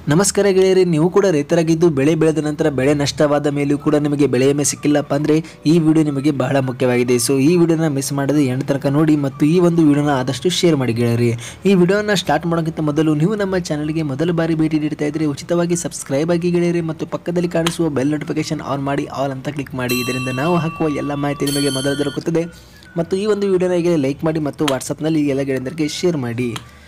ನಮಸ್ಕಾರ ಗೆಳೆಯರಿ, ನೀವು ಕೂಡ ರೈತರಾಗಿದ್ದು ಬೆಳೆ ಬೆಳೆದ ನಂತರ ಬೆಳೆ ನಷ್ಟವಾದ ಮೇಲೂ ಕೂಡ ನಿಮಗೆ ಬೆಳೆ ವಿಮೆ ಸಿಕ್ಕಿಲ್ಲಪ್ಪ ಅಂದರೆ ಈ ವಿಡಿಯೋ ನಿಮಗೆ ಬಹಳ ಮುಖ್ಯವಾಗಿದೆ. ಸೊ ಈ ವಿಡಿಯೋನ ಮಿಸ್ ಮಾಡದೆ ಎಂಡ್ ತನಕ ನೋಡಿ ಮತ್ತು ಈ ಒಂದು ವಿಡಿಯೋನ ಆದಷ್ಟು ಶೇರ್ ಮಾಡಿ ಗೆಳೆಯರಿ. ಈ ವಿಡಿಯೋನ ಸ್ಟಾರ್ಟ್ ಮಾಡೋಕ್ಕಿಂತ ಮೊದಲು ನೀವು ನಮ್ಮ ಚಾನಲ್ಗೆ ಮೊದಲ ಬಾರಿ ಭೇಟಿ ನೀಡ್ತಾ ಇದ್ದರೆ ಉಚಿತವಾಗಿ ಸಬ್ಸ್ಕ್ರೈಬ್ ಆಗಿ ಗೆಳೆಯರಿ ಮತ್ತು ಪಕ್ಕದಲ್ಲಿ ಕಾಣಿಸುವ ಬೆಲ್ ನೋಟಿಫಿಕೇಶನ್ ಆನ್ ಮಾಡಿ ಆಲ್ ಅಂತ ಕ್ಲಿಕ್ ಮಾಡಿ. ಇದರಿಂದ ನಾವು ಹಾಕುವ ಎಲ್ಲ ಮಾಹಿತಿ ನಿಮಗೆ ಮೊದಲು ದೊರಕುತ್ತದೆ. ಮತ್ತು ಈ ಒಂದು ವಿಡಿಯೋನ ಈಗ ಲೈಕ್ ಮಾಡಿ ಮತ್ತು ವಾಟ್ಸಪ್ನಲ್ಲಿ ಎಲ್ಲ ಗೆಳೆಯರಿಗೆ ಶೇರ್ ಮಾಡಿ.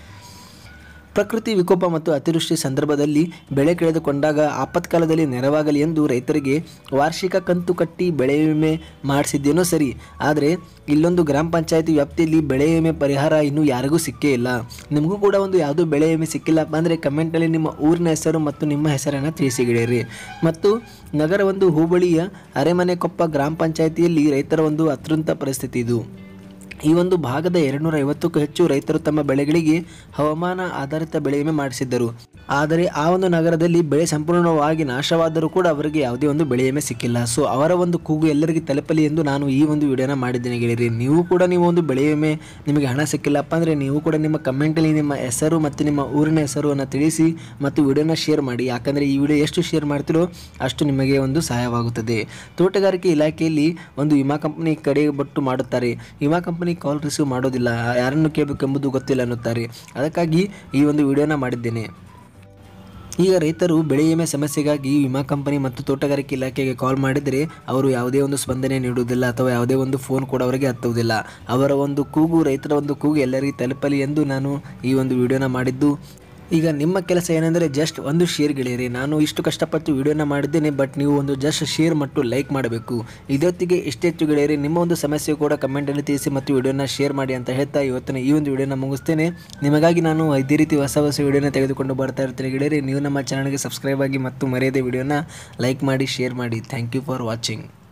ಪ್ರಕೃತಿ ವಿಕೋಪ ಮತ್ತು ಅತಿವೃಷ್ಟಿ ಸಂದರ್ಭದಲ್ಲಿ ಬೆಳೆ ಕಳೆದುಕೊಂಡಾಗ ಆಪತ್ಕಾಲದಲ್ಲಿ ನೆರವಾಗಲಿ ಎಂದು ರೈತರಿಗೆ ವಾರ್ಷಿಕ ಕಂತು ಕಟ್ಟಿ ಬೆಳೆ ವಿಮೆ ಮಾಡಿಸಿದ್ದೇನೋ ಸರಿ, ಆದರೆ ಇಲ್ಲೊಂದು ಗ್ರಾಮ ಪಂಚಾಯತಿ ವ್ಯಾಪ್ತಿಯಲ್ಲಿ ಬೆಳೆ ವಿಮೆ ಪರಿಹಾರ ಇನ್ನೂ ಯಾರಿಗೂ ಸಿಕ್ಕೇ ಇಲ್ಲ. ನಿಮಗೂ ಕೂಡ ಒಂದು ಯಾವುದೂ ಬೆಳೆ ವಿಮೆ ಸಿಕ್ಕಿಲ್ಲಪ್ಪ ಅಂದರೆ ಕಮೆಂಟಲ್ಲಿ ನಿಮ್ಮ ಊರಿನ ಹೆಸರು ಮತ್ತು ನಿಮ್ಮ ಹೆಸರನ್ನು ತಿಳಿಸಿ ಗೆಳೆಯರಿ. ಮತ್ತು ನಗರ ಒಂದು ಹೋಬಳಿಯ ಅರೆಮನೆಕೊಪ್ಪ ಗ್ರಾಮ ಪಂಚಾಯತಿಯಲ್ಲಿ ರೈತರ ಒಂದು ಅತೃಂತ ಪರಿಸ್ಥಿತಿ ಇದು. ಈ ಒಂದು ಭಾಗದ 250ಕ್ಕೂ ಹೆಚ್ಚು ರೈತರು ತಮ್ಮ ಬೆಳೆಗಳಿಗೆ ಹವಾಮಾನ ಆಧಾರಿತ ಬೆಳೆ ವಿಮೆ ಮಾಡಿಸಿದ್ದರು. ಆದರೆ ಆ ಒಂದು ನಗರದಲ್ಲಿ ಬೆಳೆ ಸಂಪೂರ್ಣವಾಗಿ ನಾಶವಾದರೂ ಕೂಡ ಅವರಿಗೆ ಯಾವುದೇ ಒಂದು ಬೆಳೆ ವಿಮೆ ಸಿಕ್ಕಿಲ್ಲ. ಸೊ ಅವರ ಒಂದು ಕೂಗು ಎಲ್ಲರಿಗೆ ತಲುಪಲಿ ಎಂದು ನಾನು ಈ ಒಂದು ವಿಡಿಯೋನ ಮಾಡಿದ್ದೇನೆ ಗೆಳೆಯರಿ. ನೀವು ಕೂಡ ಒಂದು ಬೆಳೆ ವಿಮೆ ನಿಮಗೆ ಹಣ ಸಿಕ್ಕಿಲ್ಲಪ್ಪ ಅಂದರೆ ನೀವು ಕೂಡ ನಿಮ್ಮ ಕಮೆಂಟಲ್ಲಿ ನಿಮ್ಮ ಹೆಸರು ಮತ್ತು ನಿಮ್ಮ ಊರಿನ ಹೆಸರನ್ನು ತಿಳಿಸಿ ಮತ್ತು ವಿಡಿಯೋನ ಶೇರ್ ಮಾಡಿ. ಯಾಕಂದರೆ ಈ ವಿಡಿಯೋ ಎಷ್ಟು ಶೇರ್ ಮಾಡ್ತಿರೋ ಅಷ್ಟು ನಿಮಗೆ ಒಂದು ಸಹಾಯವಾಗುತ್ತದೆ. ತೋಟಗಾರಿಕೆ ಇಲಾಖೆಯಲ್ಲಿ ಒಂದು ವಿಮಾ ಕಂಪನಿ ಕಡೆ ಬಟ್ಟು ಮಾಡುತ್ತಾರೆ. ವಿಮಾ ಕಂಪನಿ ಕಾಲ್ ರಿಸೀವ್ ಮಾಡೋದಿಲ್ಲ, ಯಾರನ್ನು ಕೇಳಬೇಕೆಂಬುದು ಗೊತ್ತಿಲ್ಲ ಅನ್ನುತ್ತಾರೆ. ಅದಕ್ಕಾಗಿ ಈ ಒಂದು ವಿಡಿಯೋನ ಮಾಡಿದ್ದೇನೆ. ಈಗ ರೈತರು ಬೆಳೆ ವಿಮೆ ಸಮಸ್ಯೆಗಾಗಿ ವಿಮಾ ಕಂಪನಿ ಮತ್ತು ತೋಟಗಾರಿಕೆ ಇಲಾಖೆಗೆ ಕಾಲ್ ಮಾಡಿದರೆ ಅವರು ಯಾವುದೇ ಒಂದು ಸ್ಪಂದನೆ ನೀಡುವುದಿಲ್ಲ ಅಥವಾ ಯಾವುದೇ ಒಂದು ಫೋನ್ ಕೂಡ ಅವರಿಗೆ ಹತ್ತುವುದಿಲ್ಲ. ಅವರ ಒಂದು ಕೂಗು, ರೈತರ ಒಂದು ಕೂಗು ಎಲ್ಲರಿಗೂ ತಲುಪಲಿ ಎಂದು ನಾನು ಈ ಒಂದು ವಿಡಿಯೋನ ಮಾಡಿದ್ದು. ಈಗ ನಿಮ್ಮ ಕೆಲಸ ಏನೆಂದರೆ ಜಸ್ಟ್ ಒಂದು ಶೇರ್ ಗೆಳೆಯರಿ. ನಾನು ಇಷ್ಟು ಕಷ್ಟಪಟ್ಟು ವಿಡಿಯೋನ ಮಾಡಿದ್ದೇನೆ, ಬಟ್ ನೀವು ಒಂದು ಜಸ್ಟ್ ಶೇರ್ ಮತ್ತು ಲೈಕ್ ಮಾಡಬೇಕು. ಇದೊತ್ತಿಗೆ ಇಷ್ಟೆಚ್ಚು ಗೆಳೆಯರಿ, ನಿಮ್ಮ ಒಂದು ಸಮಸ್ಯೆ ಕೂಡ ಕಮೆಂಟಲ್ಲಿ ತಿಳಿಸಿ ಮತ್ತು ವಿಡಿಯೋನ ಶೇರ್ ಮಾಡಿ ಅಂತ ಹೇಳ್ತಾ ಇವತ್ತಿನ ಈ ಒಂದು ವಿಡಿಯೋನ ಮುಗಿಸ್ತೇನೆ. ನಿಮಗಾಗಿ ನಾನು ಇದೇ ರೀತಿ ಹೊಸ ವಿಡಿಯೋನ ತೆಗೆದುಕೊಂಡು ಬರ್ತಾ ಇರ್ತೀನಿ ಗೆಳೆಯರಿ. ನೀವು ನಮ್ಮ ಚಾನಲ್ಗೆ ಸಬ್ಸ್ಕ್ರೈಬ್ ಆಗಿ ಮತ್ತು ಮರೆಯದೆ ವಿಡಿಯೋನ ಲೈಕ್ ಮಾಡಿ, ಶೇರ್ ಮಾಡಿ. Thank you for watching.